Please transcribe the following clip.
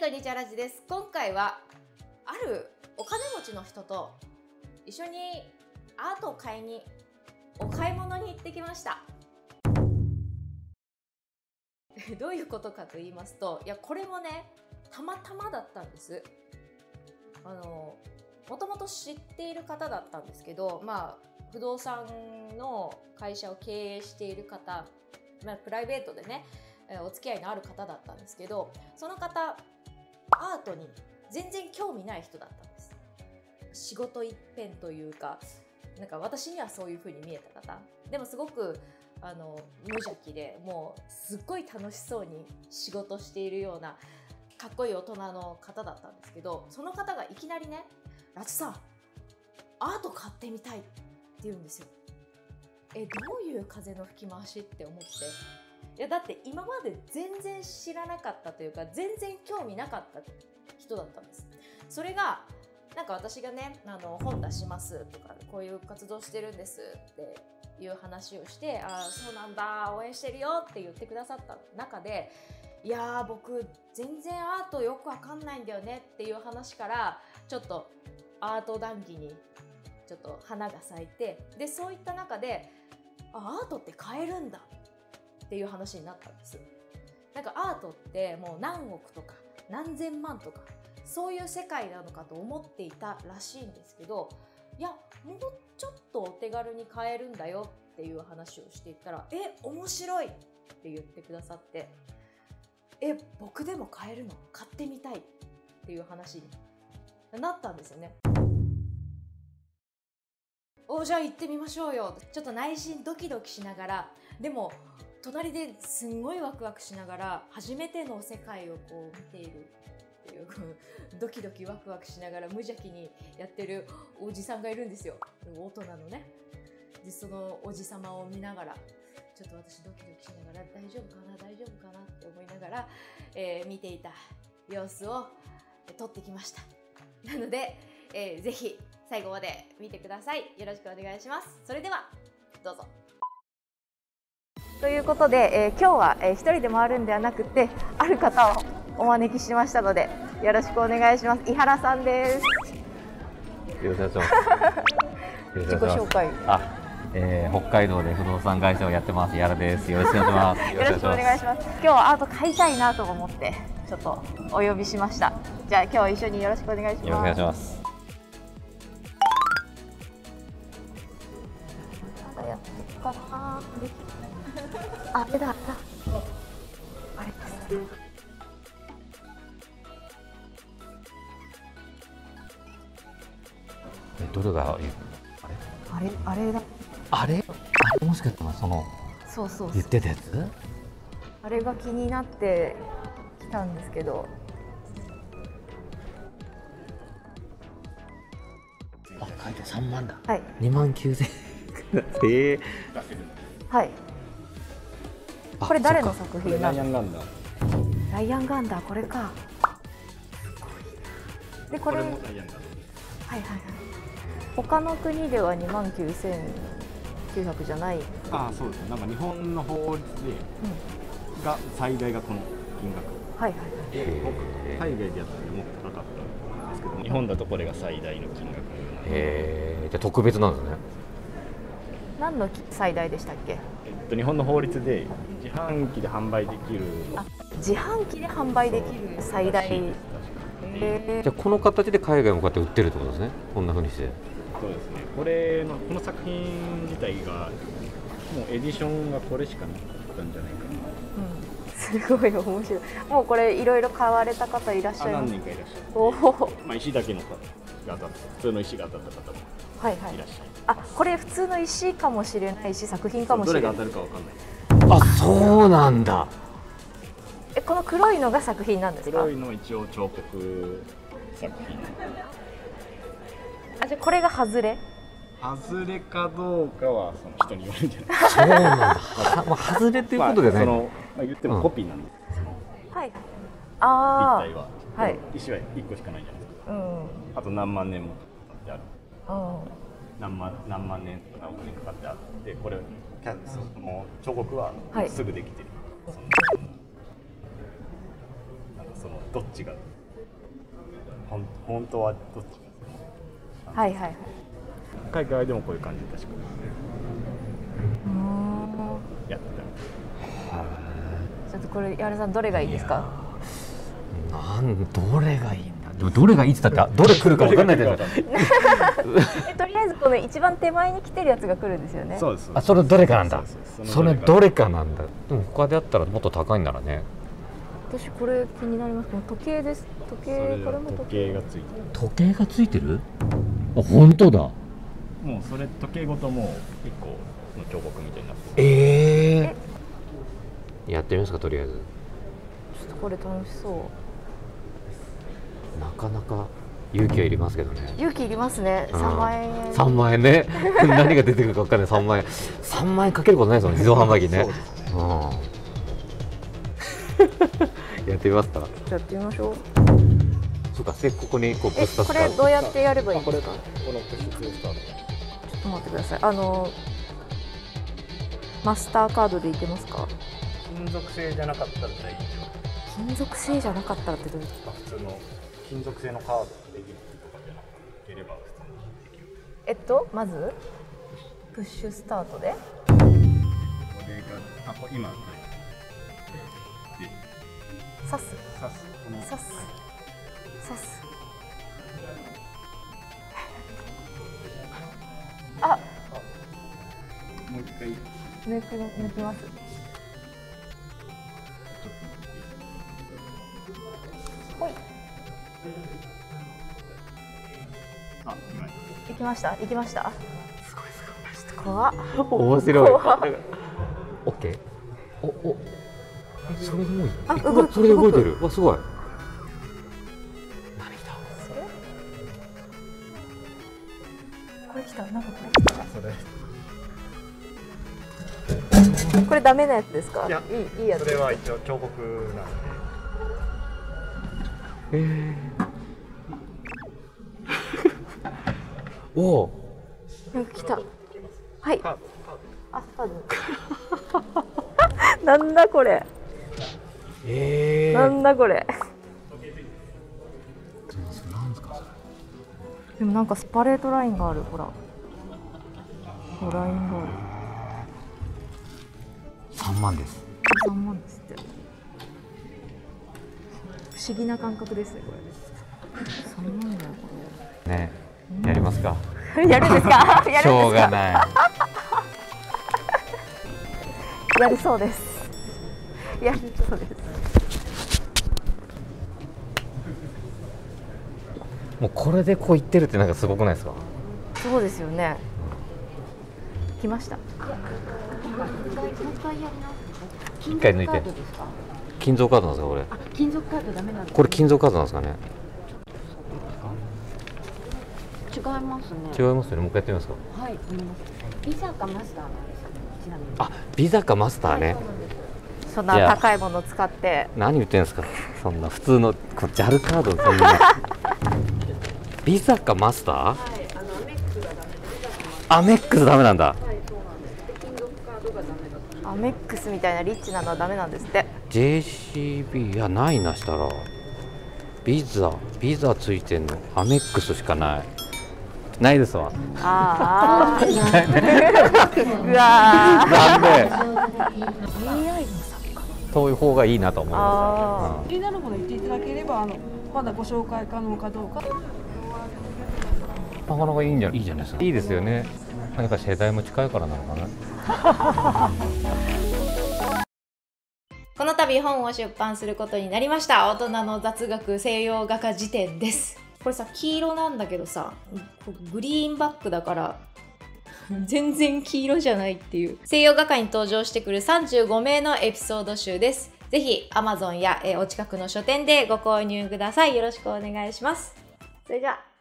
こんにちは、ラジです。今回はあるお金持ちの人と一緒にアートを買いにお買い物に行ってきました。どういうことかと言いますと、これもね、たまたまだったんです。もともと知っている方だったんですけど、不動産の会社を経営している方、プライベートでね、お付き合いのある方だったんですけど、その方、アートに全然興味ない人だったんです。仕事一辺というか、なんか私にはそういう風に見えた方。でもすごく無邪気で、もうすっごい楽しそうに仕事しているようなかっこいい大人の方だったんですけど、その方がいきなりね、ラチさん、アート買ってみたいって言うんですよ。どういう風の吹き回しって思って、だって今まで全然知らなかったというか、全然興味なかった人だったんです。それがなんか私がね、本出しますとか、こういう活動してるんですっていう話をして、そうなんだ、応援してるよって言ってくださった中で、僕全然アートよくわかんないんだよねっていう話から、ちょっとアート談義にちょっと花が咲いて、でそういった中でアートって買えるんだっていう話になったんです。なんかアートってもう何億とか何千万とかそういう世界なのかと思っていたらしいんですけど、もうちょっとお手軽に買えるんだよっていう話をしていったら、面白いって言ってくださって、僕でも買えるの？買ってみたいっていう話になったんですよね。じゃあ行ってみましょうよ。ちょっと内心ドキドキしながら、でも隣ですんごいワクワクしながら初めての世界をこう見ているっていうドキドキワクワクしながら無邪気にやってるおじさんがいるんですよ。大人のね。でそのおじさまを見ながら、ちょっと私ドキドキしながら大丈夫かなって思いながら、見ていた様子を撮ってきました。なので、ぜひ最後まで見てください。よろしくお願いします。それではどうぞ。ということで、今日は、一人で回るんではなくて、ある方をお招きしましたので、よろしくお願いします。井原さんです。 よろしくお願いします。 自己紹介。 北海道で不動産会社をやってます。井原です。よろしくお願いします。 よろしくお願いします。今日はアート買いたいなと思って、ちょっとお呼びしました。じゃあ今日は一緒によろしくお願いします。 よろしくお願いします。 まだやってるかな。あれだ。あれです。 どれがいい？ あれだ。 あれもしかしたらそう言ってたやつ？ あれが気になってきたんですけど。 書いて3万だ。 はい。 29,000円。 はい。これ誰の作品なの？ ライアンガンダー。 ライアンガンダー、これか。でこれもライアンガンダー。他の国では29,900じゃない。 そうですね。なんか日本の法律で、が最大がこの金額。海外でやったらもっと高かったんですけど、日本だとこれが最大の金額。 じゃあ特別なんですね。 何の最大でしたっけ？ 日本の法律で自販機で販売できる。 自販機で販売できる最大。 じゃあこの形で海外もこうやって売ってるってことですね。こんな風にして。 そうですね。この作品自体がもうエディションがこれしかなかったんじゃないかな。 すごい面白い。もうこれいろいろ買われた方いらっしゃいます。 何人かいらっしゃる。石だけの方が当たった、普通の石が当たった方もいらっしゃる。 これ普通の石かもしれないし、作品かもしれない。 どれが当たるかわかんない。 そうなんだ。 この黒いのが作品なんですか？ 黒いの一応彫刻作品。 じゃあこれが外れ？ 外れかどうかはその人によるんじゃない。 そうなんだ。外れっていうことでね。 言ってもコピーなんです。 はい。 立体は。 はい。 石は1個しかないじゃないですか。あと何万年もかかってある。何万年とか何億年かかってあって、これその彫刻はすぐできてる。なんかどっちが本当はどっち。 はいはいはい。 海外でもこういう感じで確かやってちょっとこれ矢原さんどれがいいですか？ どれがいいんだ。でもどれがいいって言ったってどれ来るか分かんないじゃないですか。 とりあえずこの一番手前に来てるやつが来るんですよね。 そうです。 あ、それどれかなんだ。 そうそれどれかなんだ。でも他であったらもっと高いんならね。 私これ気になります。この時計です。時計、これも時計がついてる。 時計がついてる？あ、本当だ。 もうそれ時計ごともう一個の彫刻みたいになってる。 やってみますか、とりあえず。 ちょっとこれ楽しそう。 なかなか勇気はいりますけどね。 勇気いりますね。3万円。 3万円ね。何が出てくるか分かんない。3万円。3万円かけることないですもん、自動販売機ね。やってみますか。 やってみましょう。 そうか、ここにこうプッシュこれどうやってやればいいですか？ このプッシュツースタート。 ちょっと待ってください。マスターカードでいけますか？ 金属製じゃなかったら大丈夫。 金属製じゃなかったらってどういうこと？ 普通の金属製のカードでできるとかじゃなくて、いければ普通にできる。 まずプッシュスタートで。 これがこれ今で刺す。 刺す。 あ、 もう一回抜きます。ほい。 あ、 行きました。行きました。 すごいすごい。 怖っ。 面白い。 怖っ。 オッケー。お、それでもいい。 あ、 それで動いてる。わ、すごい。何来た？ これ来た。なんかこれ来た。これダメなやつですか？ いや、 いいやつ。 それは一応彫刻なんで。 おお。 なんか来た。はい。あ、カード。なんだこれ。なんだこれ。でもなんかスパレートラインがある。ほら。ラインがある。 3万です。 3万ですって。不思議な感覚ですね、これ。3万だよ、こね、やりますか。 れ。やるんですか？ しょうがない。 やるそうです。やるそうです。 もうこれでこう言ってるってなんかすごくないですか？ そうですよね。来ました。 一回抜いて。金属カードなんですか、これ。 金属カードダメなんです。 これ金属カードなんですかね。 違いますね。 違いますよね。もう一回やってみますか。 はい、ビザかマスターなんですよね。ちなみに。 あ、ビザかマスターね。 そんな高いものを使って。 何言ってんですか。そんな普通のJALカードそんな。ビザかマスター？はい、アメックスダメなんだ。 アメックスみたいなリッチなのはダメなんですって。 JCB いやないな。したらビザついてんのアメックスしかないですわ。 ああうわなんで AI の作家そういう方がいいなと思いま気になるもの言っていただければまだご紹介可能かどうか。 なかなかいいじゃないですか。いいですよね。何か世代も近いからなのかな。 この度本を出版することになりました。大人の雑学西洋画家辞典です。これさ、黄色なんだけどさ、グリーンバックだから全然黄色じゃないっていう西洋画家に登場してくる35名のエピソード集です。ぜひ Amazon やお近くの書店でご購入ください。よろしくお願いします。それじゃあ